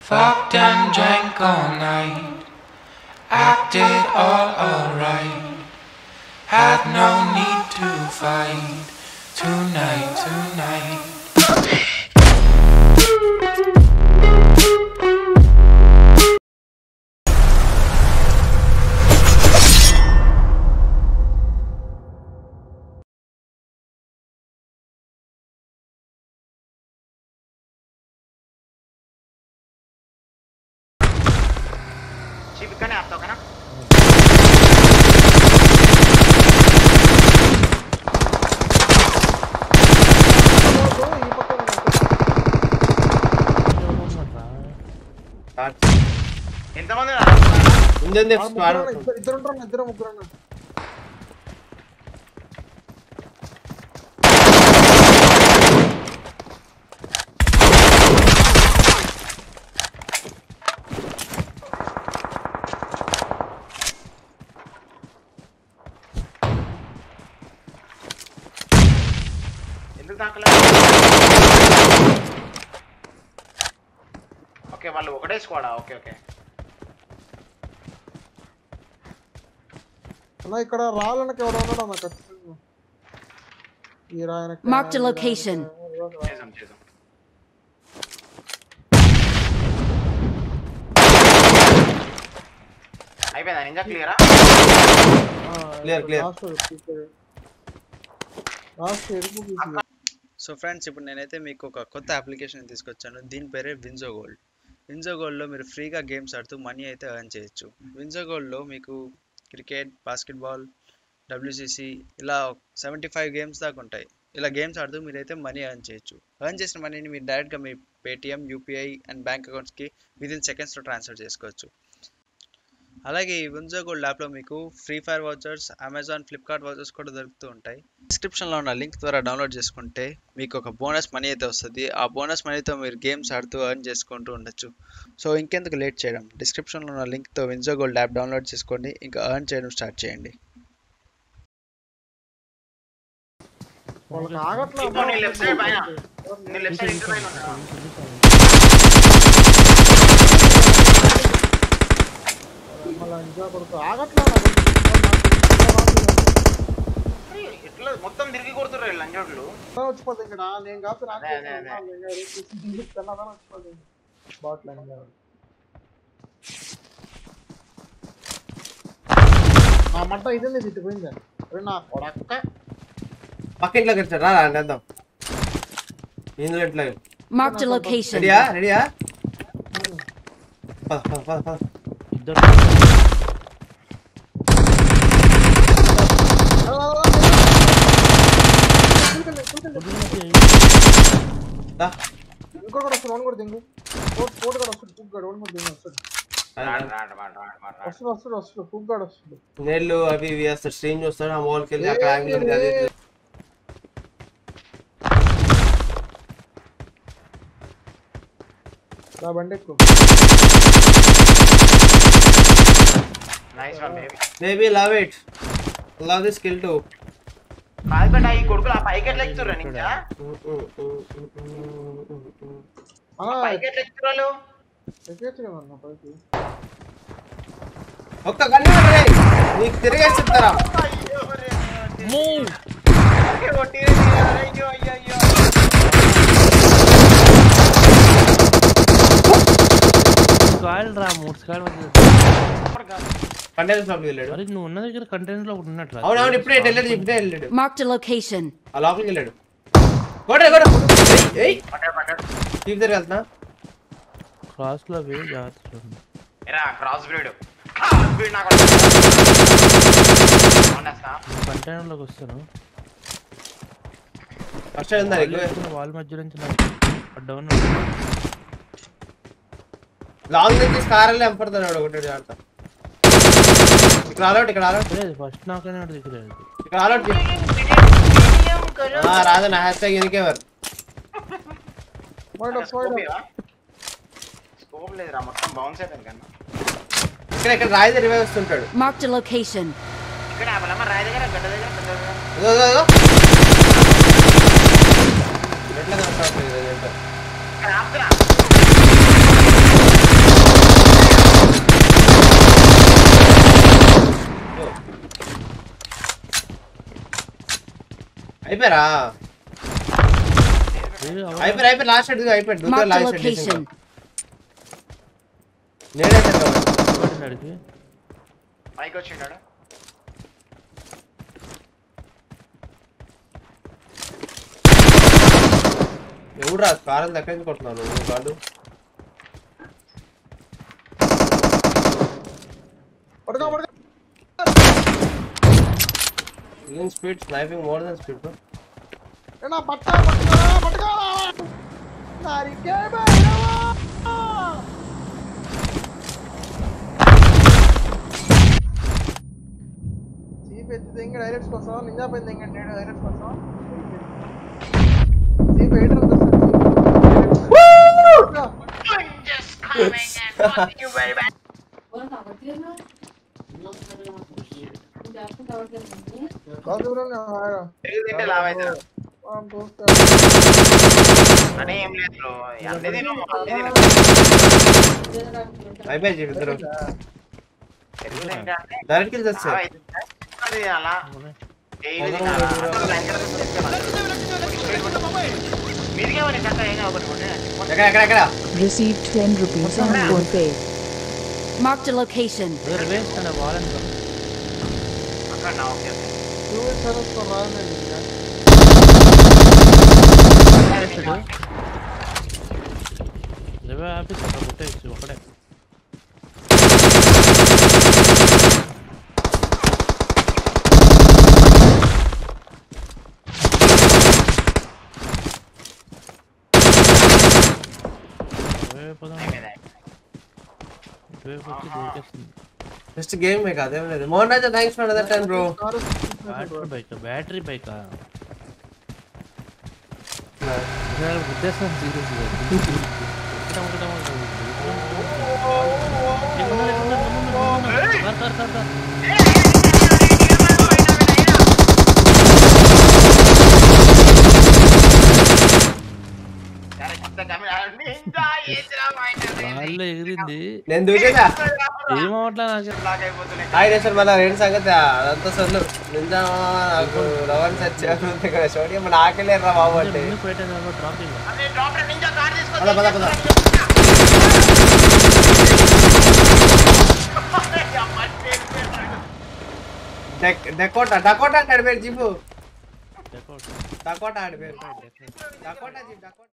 Fucked and drank all night, acted all alright. Had no need to fight tonight. Chipikane aapta hoga na ఎంతమంది ఉందండి squad ఇద్దరు ఉంటారు ఇద్దరు ముగ్గురు అన్న ఎందుకు తాకలే ఓకే వాళ్ళు ఒకటే స్క్వాడా ఓకే అన్న ఇక్కడ రాళ్ళనకి ఎవడో ఉన్నాడు అన్న ఖచ్చితంగా ఈ రాయనకి మార్క్ ద లొకేషన్ చేద్దాం అయిపోయిందా నింజా క్లియరా క్లియర్ లాస్ట్ ఎరుపు తీసి సో ఫ్రెండ్స్ ఇప్పుడు నేనైతే మీకు ఒక కొత్త అప్లికేషన్ తీసుకొచ్చాను. దీని పేరే విన్జో గోల్డ్. విన్జో గోల్డ్లో మీరు ఫ్రీగా గేమ్స్ ఆడుతూ మనీ అయితే ఎర్న్ చేయొచ్చు. విన్జో గోల్డ్లో మీకు క్రికెట్, బాస్కెట్బాల్, WCC ఇలా 75 గేమ్స్ దాకా ఉంటాయి. ఇలా గేమ్స్ ఆడుతూ మీరైతే మనీ ఎర్న్ చేయొచ్చు. ఎర్న్ చేసిన మనీని మీరు డైరెక్ట్గా మీ పేటిఎం, UPI అండ్ బ్యాంక్ అకౌంట్స్కి విదిన్ సెకండ్స్లో ట్రాన్స్ఫర్ చేసుకోవచ్చు. అలాగే ఈ విన్జో గోల్డ్ యాప్లో మీకు free fire vouchers, Amazon, Flipkart vouchers కూడా దొరుకుతూ ఉంటాయి. డిస్క్రిప్షన్లో ఉన్న లింక్ ద్వారా డౌన్లోడ్ చేసుకుంటే మీకు ఒక బోనస్ మనీ అయితే వస్తుంది. ఆ బోనస్ మనీతో మీరు గేమ్స్ ఆడుతూ ఎర్న్ చేసుకుంటూ ఉండొచ్చు. సో ఇంకెందుకు లేట్ చేయడం, డిస్క్రిప్షన్లో ఉన్న లింక్తో విన్జో గోల్డ్ యాప్ డౌన్లోడ్ చేసుకోండి, ఇంకా ఎర్న్ చేయడం స్టార్ట్ చేయండి. వాళ్ళకి ఆగట్లా నీ లెఫ్ట్ సైడ్ పైన నీ లెఫ్ట్ సైడ్ ఇంటర్ పైన ఉన్నా మళ్ళీ ఇంకా కొడుకు ఆగట్లా ఇట్లా మొత్తం తిరిగి కొడుతుర్రు వీళ్ళు లంజోడ్లు వచ్చిపోతుంది ఇక్కడ నేను కాదు వచ్చిపోతుంది బాట్ లైన్ ఆ మంట ఇదే తిట్టిపోయింది అరే నా కొడక్క పక్కింట్లోకి వచ్చాడు రా అందేద్దాం ఇందులో ఎట్లా మార్క్ ద లొకేషన్ రెడీయా ఇంకొకటి వస్తుంది కూడా దింగు కోట్ కూడా వస్తుంది ఫుడ్ గాడు కూడా దింగు వస్తుంది ఫుడ్ గాడు వస్తుంది నీళ్ళు అవి ఇవి వేస్తాడు స్ట్రీమ్ చూస్తాడు ఆ మోల్కి వెళ్ళి అక్కడ యాంగిల్ అది బండి ఎక్కువ nice one baby love it love the skill టు కాదు బట్ ఈ కొడుకులు ఆ పైకి ఎట్లా ఎక్కుతుర్రా నింజా పైకి ఎట్లా ఎక్కుతుర్రాలు ఎక్కేచ్చు కదన్న పైకి ఒక్క గన్ను నీకు తిరిగేసి చెప్తారా కంటైనర్స్ లోపలికి వెళ్ళాడు అరే నువ్వు ఉన్న దగ్గర కంటైనర్స్ లో ఒకటి ఉన్నట్టు అవునవును ఇప్పుడే వెళ్ళాడు మార్క్ ద లొకేషన్ ఆ లోపలికి వెళ్ళాడు కొట్టు ఏయ్ తీపి దగ్గర వెళ్తున్నా క్రాస్ లో వే జాగ్రత్త ఎరా క్రాస్ బ్రీడ్ నాకు కంటైనర్ లోకి వస్తాను ఫస్ట్ ఉందా వాల్ మధ్య నుంచి డౌన్ లాంగ్ నుంచి స్కార్ ఎంపడతాడు ఒకటి జాగ్రత్త ఇక్కడ ఆలోట్ ఫస్ట్ నాకనే దిక్కులేదు ఇక్కడ ఆలోట్ రాజు నా హ్యాష్ ట్యాగ్ ఎనికేవర్ స్కోప్ లేదురా మొత్తం బౌన్స్ అయిపోయింది కన్నా ఇక్కడ రాయి రివైవ్ వస్తుంటాడు మార్క్ ద లొకేషన్ ఇక్కడ ఆపలమ్మ రాయి దగ్గర గడ్డ దగ్గర ఎట్లా కనపడట్లేదు ఇక్కడ ఆపుతున్నా అయిపోయారా అయిపోయి లాస్ట్ షాట్ అయిపోయాడు దూరం Marked a last shot location. నేనే అడిగి పైకి వచ్చిండాడు ఎవడురా కారం దగ్గర నుంచి కొడుతున్నాను నువ్వు కాదు పడుకో పడుకో Even speed, sniping more than speed, bro. ఏనా పట్టుకో నారికే బైరవా జీప్ ఎత్తింగ డైరెక్ట్స్ కోసం నింజా పోయిందింగ డైరెక్ట్స్ కోసం జీప్ ఎయిటర్ అనే ఏం లేదు బ్రో అన్నీ తిను అయిపోయి ఇద్దరు పెరుగుతుంటే డైరెక్ట్ కిల్స్ వచ్చాయి అది అలా మీదికేమని కట్ట ఏదో ఒకటి ఎక్కడ Received 10 rupees on PhonePe. Marked a location. రివేస్ అనే వాలన్ అక్కడ నా ఓకే రివే ఆఫీస్ అక్కడ కొట్టేసి ఒకడే Just a game make aade mere Mohan Raja thanks for another 10 bro battery bike ఉద్దేశం వాళ్ళు ఎగిరింది నేను దూకేదా ఏమవట్లా నాకు హాయ్ రేషన్ మళ్ళీ రెండు సంగతి అదంతా సొల్లు నిందా నాకు రవన్ సచ్చాను ఇక్కడ స్టోడియం మన ఆకలేరు రా బాబు అంటే పద పద పద డకోటా అంటాడు పేరు జిప్పు డకోటా ఆడి పేరు డకోటా జిప్ డకోటా